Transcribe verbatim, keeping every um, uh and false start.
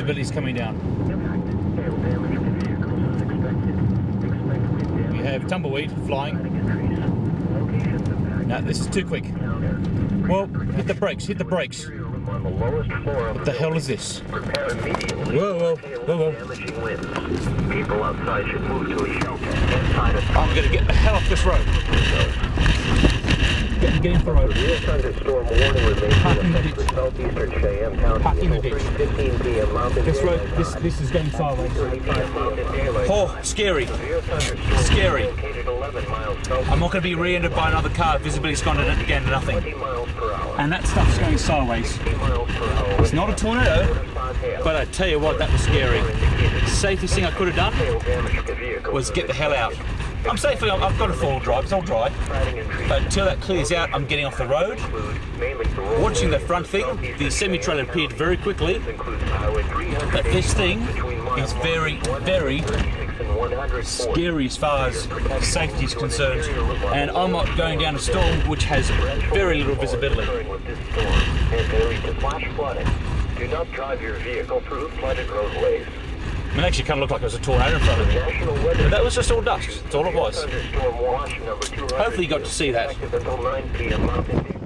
visibility is coming down. We have tumbleweed flying. No, this is too quick. Well, hit the brakes, hit the brakes. What the hell is this? Whoa, whoa, whoa, whoa. People outside should move to a shelter. I'm gonna get the hell off this road. Get, get in the road. Real thunderstorm warning remains Park in in the effect for ditch. southeastern Cheyenne County. Park in the until ditch. three fifteen p m Mountain This road, Daylight this Time. this is going sideways. Oh, Oh, scary. Scary. I'm not going to be rear-ended by another car. Visibility's gone to, again to nothing. And that stuff's going sideways. It's not a tornado, but I tell you what, that was scary. Safest thing I could have done was get the hell out. I'm safely, I've got a four-wheel drive, it's all dry. But until that clears out, I'm getting off the road. Watching the front thing, the semi-trailer appeared very quickly. But this thing is very, very scary as far as safety is concerned. And I'm not going down a storm which has very little visibility. Do not drive your vehicle through flooded roadways. I mean, it actually kind of looked like there was a tornado in front of me. But that was just all dust. That's all it was. Hopefully you got to see that.